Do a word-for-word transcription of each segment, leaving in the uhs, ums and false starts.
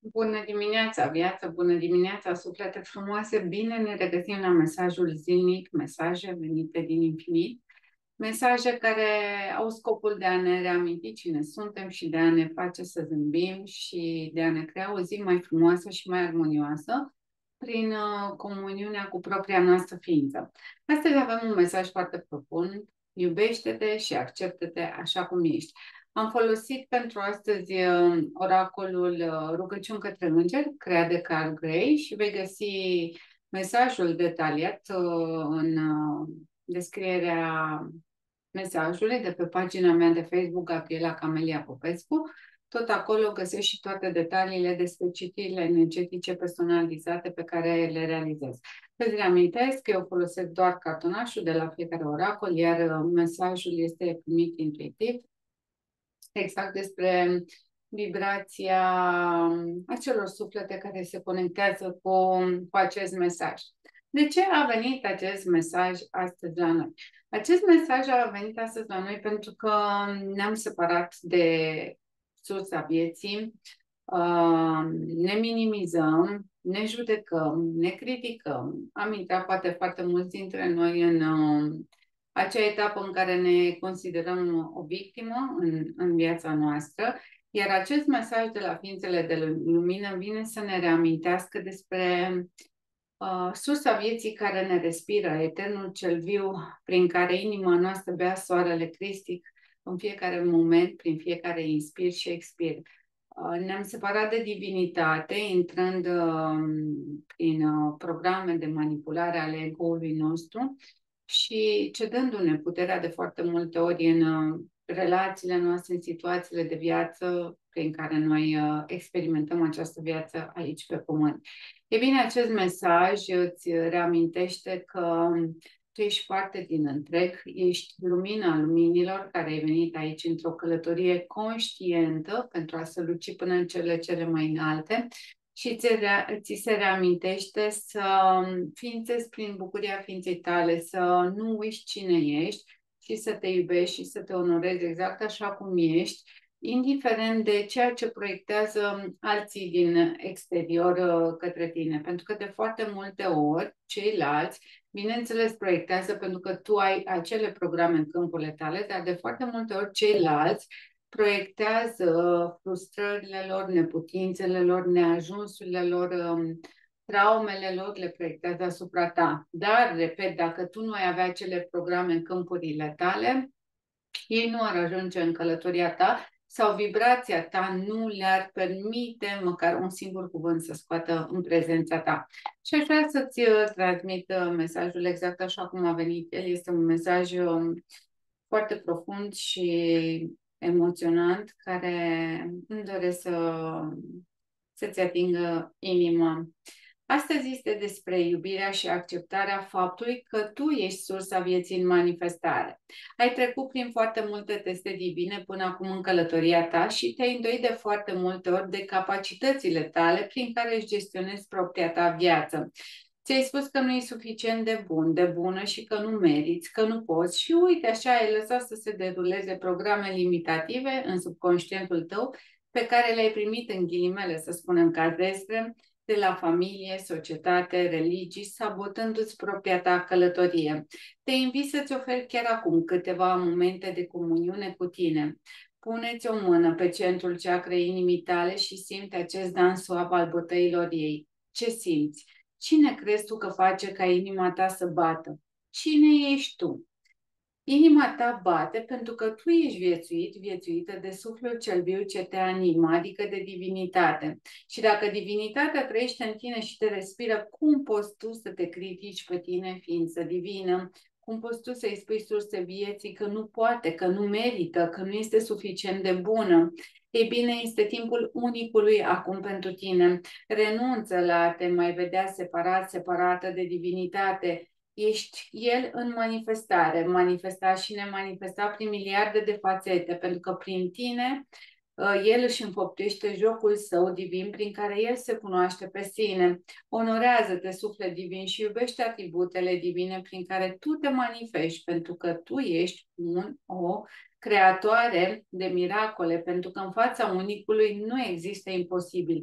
Bună dimineața, viață, bună dimineața, suflete frumoase, bine ne regăsim la mesajul zilnic, mesaje venite din infinit, mesaje care au scopul de a ne reaminti cine suntem și de a ne face să zâmbim și de a ne crea o zi mai frumoasă și mai armonioasă prin uh, comuniunea cu propria noastră ființă. Astăzi avem un mesaj foarte profund: iubește-te și acceptă-te așa cum ești. Am folosit pentru astăzi uh, oracolul uh, Rugăciuni către Îngeri, creat de Carl Gray, și vei găsi mesajul detaliat uh, în uh, descrierea mesajului de pe pagina mea de Facebook, Gabriela Camelia Popescu. Tot acolo găsești și toate detaliile despre citirile energetice personalizate pe care le realizez. Îți reamintesc că eu folosesc doar cartonașul de la fiecare oracol, iar uh, mesajul este primit intuitiv, exact despre vibrația acelor suflete care se conectează cu, cu acest mesaj. De ce a venit acest mesaj astăzi la noi? Acest mesaj a venit astăzi la noi pentru că ne-am separat de sursa vieții, uh, ne minimizăm, ne judecăm, ne criticăm. Am intrat poate foarte mulți dintre noi în uh, acea etapă în care ne considerăm o victimă în, în viața noastră, iar acest mesaj de la ființele de lumină vine să ne reamintească despre uh, sursa vieții care ne respiră, eternul cel viu prin care inima noastră bea soarele cristic în fiecare moment, prin fiecare inspir și expir. Uh, ne-am separat de divinitate, intrând uh, prin uh, programe de manipulare ale ego-ului nostru și cedându-ne puterea de foarte multe ori în uh, relațiile noastre, în situațiile de viață prin care noi uh, experimentăm această viață aici pe pământ. E bine, acest mesaj îți reamintește că tu ești parte din întreg, ești lumina luminilor care ai venit aici într-o călătorie conștientă pentru a străluci până în cele cele mai înalte și ți, rea, ți se reamintește să ființezi prin bucuria ființei tale, să nu uiți cine ești și să te iubești și să te onorezi exact așa cum ești, indiferent de ceea ce proiectează alții din exterior uh, către tine. Pentru că de foarte multe ori ceilalți, bineînțeles, proiectează pentru că tu ai acele programe în câmpurile tale, dar de foarte multe ori ceilalți proiectează frustrările lor, neputințele lor, neajunsurile lor, um, traumele lor, le proiectează asupra ta. Dar, repet, dacă tu nu ai avea acele programe în câmpurile tale, ei nu ar ajunge în călătoria ta sau vibrația ta nu le-ar permite măcar un singur cuvânt să scoată în prezența ta. Și aș vrea să-ți uh, transmit uh, mesajul exact așa cum a venit el. Este un mesaj um, foarte profund și emoționant, care îmi doresc să, să-ți atingă inima. Astăzi este despre iubirea și acceptarea faptului că tu ești sursa vieții în manifestare. Ai trecut prin foarte multe teste divine până acum în călătoria ta și te-ai îndoit de foarte multe ori de capacitățile tale prin care își gestionezi propria ta viață. Ți-ai spus că nu e suficient de bun, de bună și că nu meriți, că nu poți și uite așa ai lăsat să se deruleze programe limitative în subconștientul tău pe care le-ai primit în ghilimele, să spunem, cadrestre, de la familie, societate, religii, sabotându-ți propria ta călătorie. Te invit să-ți oferi chiar acum câteva momente de comuniune cu tine. Pune-ți o mână pe centrul chakrei inimii tale și simte acest dans suav al bătăilor ei. Ce simți? Cine crezi tu că face ca inima ta să bată? Cine ești tu? Inima ta bate pentru că tu ești viețuit, viețuită de sufletul cel viu ce te animă, adică de divinitate. Și dacă divinitatea trăiește în tine și te respiră, cum poți tu să te critici pe tine, ființă divină? Cum poți tu să-i spui surse vieții că nu poate, că nu merită, că nu este suficient de bună? Ei bine, este timpul unicului acum pentru tine. Renunță la a te mai vedea separat, separată de divinitate. Ești el în manifestare, manifesta și nemanifesta prin miliarde de fațete, pentru că prin tine el își înfăptuiește jocul său divin prin care el se cunoaște pe sine. Onorează-te, suflet divin, și iubește atributele divine prin care tu te manifesti, pentru că tu ești un, o creatoare de miracole, pentru că în fața unicului nu există imposibil.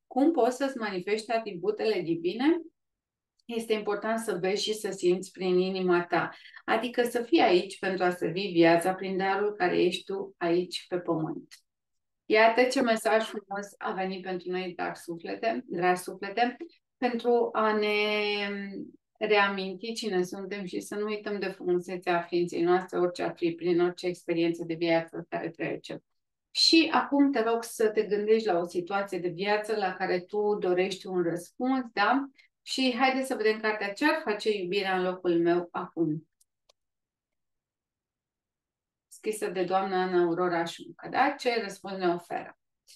Cum poți să-ți manifesti atributele divine? Este important să vezi și să simți prin inima ta, adică să fii aici pentru a servi viața prin darul care ești tu aici pe pământ. Iată ce mesaj frumos a venit pentru noi, dragi suflete, dragi suflete, pentru a ne reaminti cine suntem și să nu uităm de frumusețea ființei noastre, orice ar fi, prin orice experiență de viață care trecem. Și acum te rog să te gândești la o situație de viață la care tu dorești un răspuns, da? Și haideți să vedem cartea ce ar face iubirea în locul meu acum. Scrisă de doamna Ana Aurora Șuncă, da? Ce răspuns ne oferă?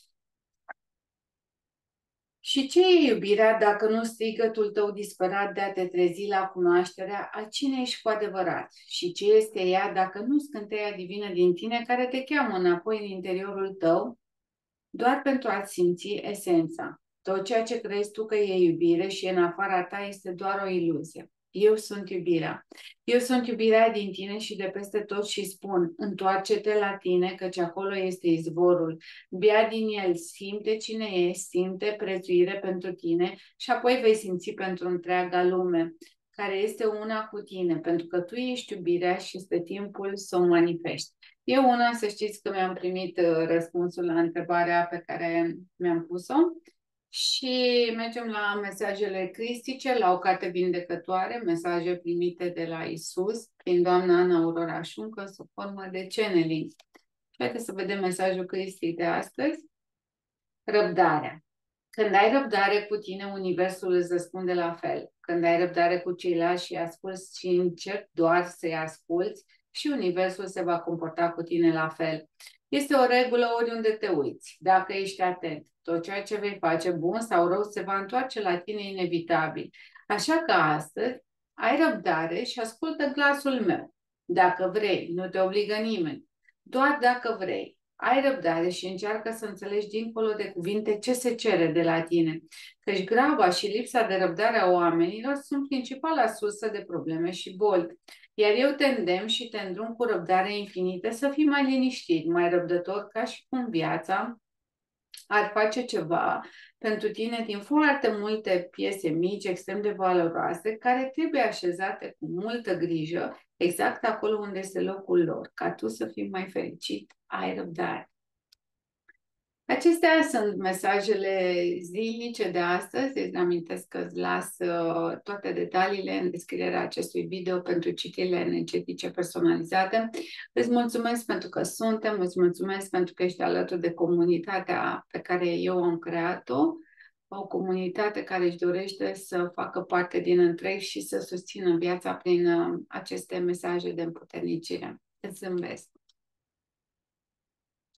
Și ce e iubirea dacă nu strigătul tău disperat de a te trezi la cunoașterea a cine ești cu adevărat? Și ce este ea dacă nu scânteia divină din tine care te cheamă înapoi în interiorul tău doar pentru a-ți simți esența? Tot ceea ce crezi tu că e iubire și e în afara ta este doar o iluzie. Eu sunt iubirea. Eu sunt iubirea din tine și de peste tot și spun, întoarce-te la tine, căci acolo este izvorul. Bea din el, simte cine ești, simte prețuire pentru tine și apoi vei simți pentru întreaga lume, care este una cu tine, pentru că tu ești iubirea și este timpul să o manifesti. Eu una, să știți că mi-am primit răspunsul la întrebarea pe care mi-am pus-o. Și mergem la mesajele cristice, la o carte vindecătoare, mesaje primite de la Isus prin doamna Ana Aurora Șuncă sub formă de channeling. Haideți să vedem mesajul cristic de astăzi. Răbdarea. Când ai răbdare cu tine, universul îți răspunde la fel. Când ai răbdare cu ceilalți și asculți și încerci doar să-i asculți, și universul se va comporta cu tine la fel. Este o regulă oriunde te uiți. Dacă ești atent, tot ceea ce vei face, bun sau rău, se va întoarce la tine inevitabil. Așa că astăzi ai răbdare și ascultă glasul meu. Dacă vrei, nu te obligă nimeni. Doar dacă vrei, ai răbdare și încearcă să înțelegi dincolo de cuvinte ce se cere de la tine. Căci graba și lipsa de răbdare a oamenilor sunt principala sursă de probleme și boli. Iar eu te îndemn și te îndrum cu răbdare infinită să fii mai liniștit, mai răbdător, ca și cum viața ar face ceva pentru tine din foarte multe piese mici, extrem de valoroase, care trebuie așezate cu multă grijă, exact acolo unde este locul lor, ca tu să fii mai fericit, ai răbdare. Acestea sunt mesajele zilnice de astăzi. Îți amintesc că îți las uh, toate detaliile în descrierea acestui video pentru citirile energetice personalizate. Îți mulțumesc pentru că suntem, îți mulțumesc pentru că ești alături de comunitatea pe care eu am creat-o, o comunitate care își dorește să facă parte din întreg și să susțină viața prin uh, aceste mesaje de împuternicire. Îți zâmbesc!